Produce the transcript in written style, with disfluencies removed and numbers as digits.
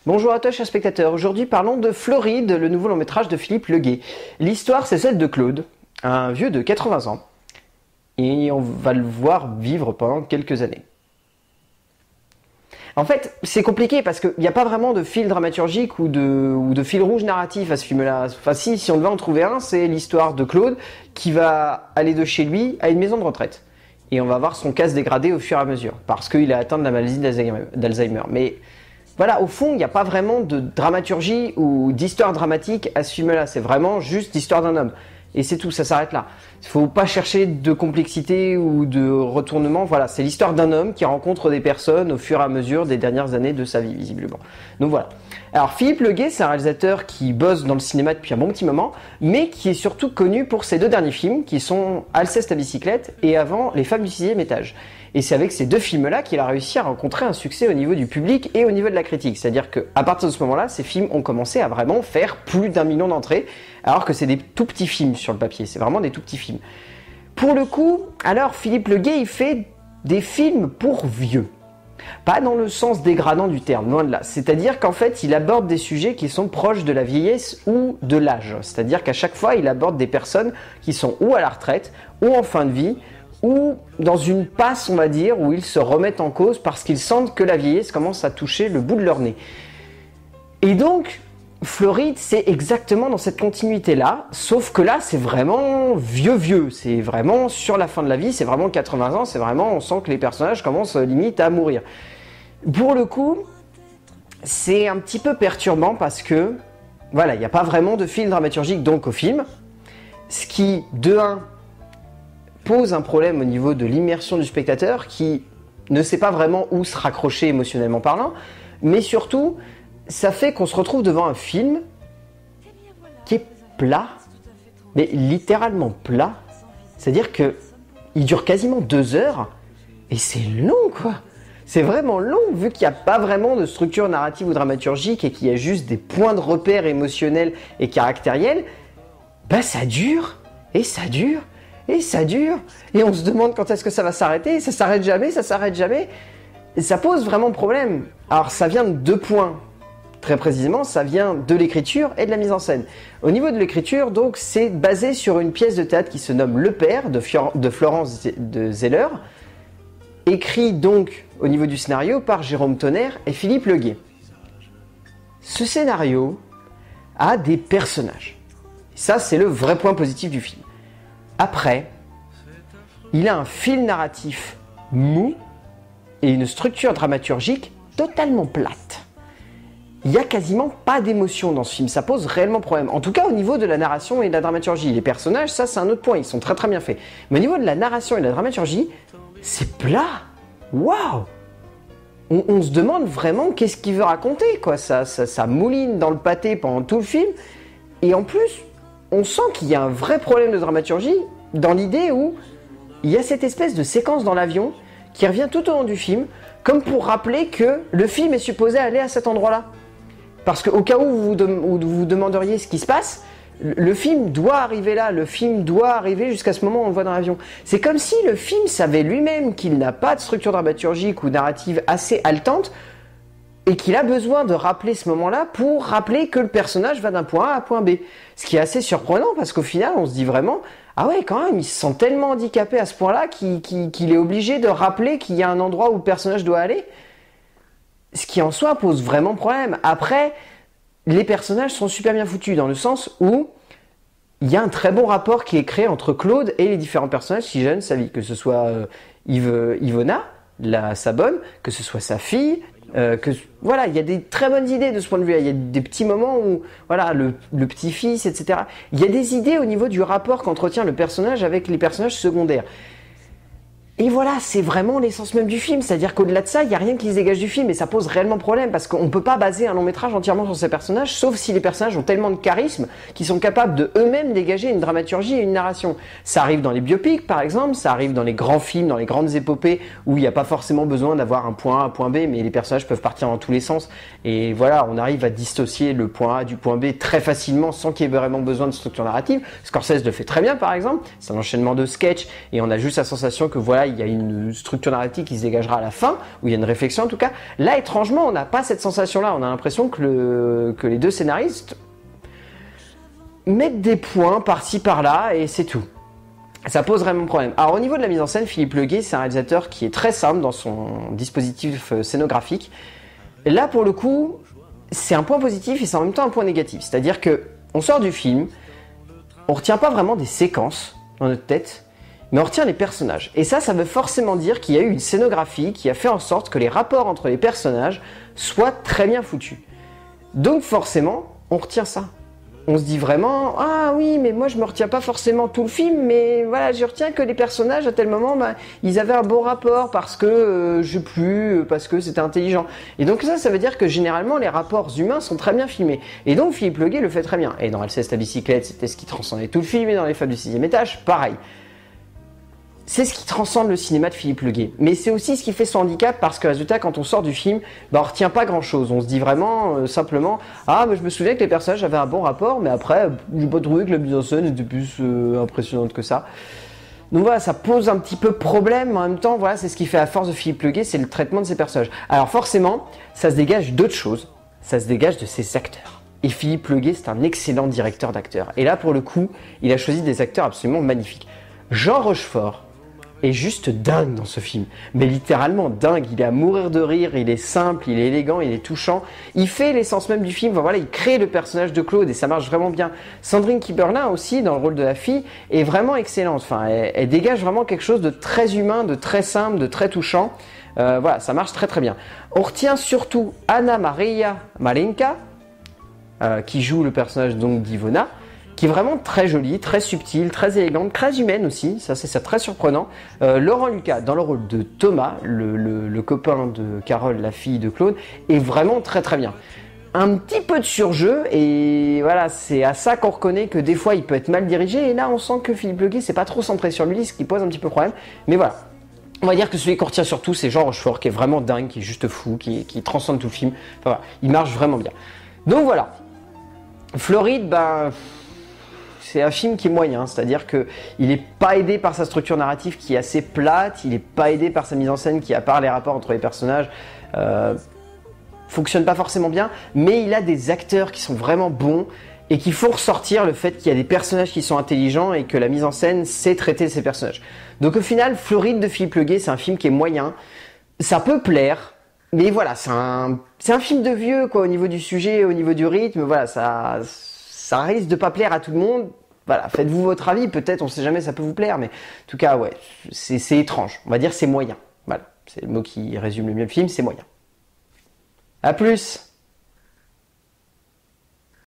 Bonjour à toi, chers spectateurs. Aujourd'hui, parlons de Floride, le nouveau long métrage de Philippe Leguet. L'histoire, c'est celle de Claude, un vieux de 80 ans. Et on va le voir vivre pendant quelques années. En fait, c'est compliqué parce qu'il n'y a pas vraiment de fil dramaturgique ou de fil rouge narratif à ce film-là. Enfin, si on devait en trouver un, c'est l'histoire de Claude qui va aller de chez lui à une maison de retraite. Et on va voir son cas se dégrader au fur et à mesure, parce qu'il a atteint de la maladie d'Alzheimer. Mais voilà, au fond, il n'y a pas vraiment de dramaturgie ou d'histoire dramatique à ce film-là. C'est vraiment juste l'histoire d'un homme. Et c'est tout, ça s'arrête là. Il ne faut pas chercher de complexité ou de retournement. Voilà, c'est l'histoire d'un homme qui rencontre des personnes au fur et à mesure des dernières années de sa vie, visiblement. Donc voilà. Alors Philippe Leguet, c'est un réalisateur qui bosse dans le cinéma depuis un bon petit moment, mais qui est surtout connu pour ses deux derniers films, qui sont Alceste à bicyclette et avant Les femmes du 6e étage. Et c'est avec ces deux films-là qu'il a réussi à rencontrer un succès au niveau du public et au niveau de la critique. C'est-à-dire qu'à partir de ce moment-là, ces films ont commencé à vraiment faire plus d'1 million d'entrées, alors que c'est des tout petits films sur le papier. C'est vraiment des tout petits films. Pour le coup, alors Philippe Leguet, il fait des films pour vieux. Pas dans le sens dégradant du terme, loin de là. C'est-à-dire qu'en fait, il aborde des sujets qui sont proches de la vieillesse ou de l'âge. C'est-à-dire qu'à chaque fois, il aborde des personnes qui sont ou à la retraite, ou en fin de vie, ou dans une passe, on va dire, où ils se remettent en cause parce qu'ils sentent que la vieillesse commence à toucher le bout de leur nez. Et donc, Floride, c'est exactement dans cette continuité-là, sauf que là, c'est vraiment vieux, c'est vraiment sur la fin de la vie, c'est vraiment 80 ans, c'est vraiment, on sent que les personnages commencent limite à mourir. Pour le coup, c'est un petit peu perturbant parce que, voilà, il n'y a pas vraiment de fil dramaturgique donc au film, ce qui, de 1, pose un problème au niveau de l'immersion du spectateur qui ne sait pas vraiment où se raccrocher émotionnellement parlant, mais surtout, ça fait qu'on se retrouve devant un film qui est plat, mais littéralement plat. C'est-à-dire que il dure quasiment 2 heures et c'est long, quoi. C'est vraiment long, vu qu'il n'y a pas vraiment de structure narrative ou dramaturgique et qu'il y a juste des points de repère émotionnels et caractériels. Bah ça dure, et ça dure, et ça dure. Et on se demande quand est-ce que ça va s'arrêter, et ça s'arrête jamais, ça s'arrête jamais. Et ça pose vraiment problème. Alors ça vient de 2 points. Très précisément, ça vient de l'écriture et de la mise en scène. Au niveau de l'écriture, donc, c'est basé sur une pièce de théâtre qui se nomme Le Père de Florence de Zeller, écrit donc au niveau du scénario par Jérôme Tonnerre et Philippe Leguet. Ce scénario a des personnages. Ça, c'est le vrai point positif du film. Après, il a un fil narratif mou et une structure dramaturgique totalement plate. Il n'y a quasiment pas d'émotion dans ce film, ça pose réellement problème. En tout cas au niveau de la narration et de la dramaturgie. Les personnages, ça c'est un autre point, ils sont très très bien faits. Mais au niveau de la narration et de la dramaturgie, c'est plat. Waouh! On se demande vraiment qu'est-ce qu'il veut raconter, quoi. Ça mouline dans le pâté pendant tout le film. Et en plus, on sent qu'il y a un vrai problème de dramaturgie dans l'idée où il y a cette espèce de séquence dans l'avion qui revient tout au long du film, comme pour rappeler que le film est supposé aller à cet endroit-là. Parce qu'au cas où vous vous demanderiez ce qui se passe, le film doit arriver là, le film doit arriver jusqu'à ce moment où on le voit dans l'avion. C'est comme si le film savait lui-même qu'il n'a pas de structure dramaturgique ou narrative assez haletante et qu'il a besoin de rappeler ce moment-là pour rappeler que le personnage va d'un point A à point B. Ce qui est assez surprenant parce qu'au final, on se dit vraiment « Ah ouais, quand même, il se sent tellement handicapé à ce point-là qu'il est obligé de rappeler qu'il y a un endroit où le personnage doit aller ». Ce qui en soi pose vraiment problème. Après, les personnages sont super bien foutus dans le sens où il y a un très bon rapport qui est créé entre Claude et les différents personnages qui gênent sa vie. Que ce soit Yvonna, sa bonne, que ce soit sa fille. Voilà, il y a des très bonnes idées de ce point de vue-là. Il y a des petits moments où, voilà, le petit-fils, etc. Il y a des idées au niveau du rapport qu'entretient le personnage avec les personnages secondaires. Et voilà, c'est vraiment l'essence même du film, c'est-à-dire qu'au-delà de ça, il n'y a rien qui se dégage du film et ça pose réellement problème parce qu'on ne peut pas baser un long métrage entièrement sur ces personnages, sauf si les personnages ont tellement de charisme qu'ils sont capables de eux-mêmes dégager une dramaturgie et une narration. Ça arrive dans les biopics par exemple, ça arrive dans les grands films, dans les grandes épopées où il n'y a pas forcément besoin d'avoir un point A, un point B, mais les personnages peuvent partir dans tous les sens et voilà, on arrive à dissocier le point A du point B très facilement sans qu'il y ait vraiment besoin de structure narrative. Scorsese le fait très bien par exemple, c'est un enchaînement de sketchs et on a juste la sensation que voilà, il y a une structure narrative qui se dégagera à la fin, où il y a une réflexion en tout cas. Là, étrangement, on n'a pas cette sensation-là. On a l'impression que les deux scénaristes mettent des points par-ci par-là et c'est tout. Ça pose vraiment problème. Alors au niveau de la mise en scène, Philippe Leguet, c'est un réalisateur qui est très simple dans son dispositif scénographique. Et là, pour le coup, c'est un point positif et c'est en même temps un point négatif. C'est-à-dire que on sort du film, on retient pas vraiment des séquences dans notre tête, mais on retient les personnages. Et ça veut forcément dire qu'il y a eu une scénographie qui a fait en sorte que les rapports entre les personnages soient très bien foutus. Donc forcément, on retient ça. On se dit vraiment, ah oui, mais moi je me retiens pas forcément tout le film, mais voilà, je retiens que les personnages à tel moment, ils avaient un bon rapport parce que parce que c'était intelligent. Et donc ça veut dire que généralement les rapports humains sont très bien filmés. Et donc Philippe Leguet le fait très bien. Et dans Alceste la bicyclette, c'était ce qui transcendait tout le film, et dans Les Fables du 6e étage, pareil. C'est ce qui transcende le cinéma de Philippe Leguet. Mais c'est aussi ce qui fait son handicap parce que résultat, quand on sort du film, on retient pas grand chose. On se dit vraiment simplement, ah mais je me souviens que les personnages avaient un bon rapport, mais après, j'ai pas trouvé que la mise en scène était plus impressionnante que ça. Donc voilà, ça pose un petit peu problème. En même temps, voilà, c'est ce qui fait la force de Philippe Leguet, c'est le traitement de ses personnages. Alors forcément, ça se dégage d'autres choses. Ça se dégage de ses acteurs. Et Philippe Leguet, c'est un excellent directeur d'acteurs. Et là, pour le coup, il a choisi des acteurs absolument magnifiques. Jean Rochefort est juste dingue dans ce film, mais littéralement dingue. Il est à mourir de rire, il est simple, il est élégant, il est touchant, il fait l'essence même du film. Enfin, voilà, il crée le personnage de Claude et ça marche vraiment bien. Sandrine Kiberlin aussi dans le rôle de la fille est vraiment excellente. Enfin, elle dégage vraiment quelque chose de très humain, de très simple, de très touchant. Voilà, ça marche très très bien. On retient surtout Anna Maria Malenka qui joue le personnage donc d'Ivona, qui est vraiment très jolie, très subtile, très élégante, très humaine aussi, ça c'est très surprenant. Laurent Lucas, dans le rôle de Thomas, le copain de Carole, la fille de Claude, est vraiment très très bien. Un petit peu de surjeu, et voilà, c'est à ça qu'on reconnaît que des fois il peut être mal dirigé, et là on sent que Philippe Leguet c'est pas trop centré sur lui, ce qui pose un petit peu problème, mais voilà. On va dire que celui qu'on retient surtout, c'est Jean Rochefort, qui est vraiment dingue, qui est juste fou, qui transcende tout le film. Enfin, voilà, il marche vraiment bien. Donc voilà. Floride, c'est un film qui est moyen, c'est-à-dire qu'il n'est pas aidé par sa structure narrative qui est assez plate, il n'est pas aidé par sa mise en scène qui, à part les rapports entre les personnages, fonctionne pas forcément bien, mais il a des acteurs qui sont vraiment bons et qui font ressortir le fait qu'il y a des personnages qui sont intelligents et que la mise en scène sait traiter ces personnages. Donc au final, Floride de Philippe Leguet, c'est un film qui est moyen, ça peut plaire, mais voilà, c'est un film de vieux quoi, au niveau du sujet, au niveau du rythme, voilà, ça risque de pas plaire à tout le monde. Voilà, faites-vous votre avis, peut-être, on sait jamais, ça peut vous plaire, mais en tout cas, ouais, c'est étrange. On va dire c'est moyen. Voilà, c'est le mot qui résume le mieux le film, c'est moyen. À plus!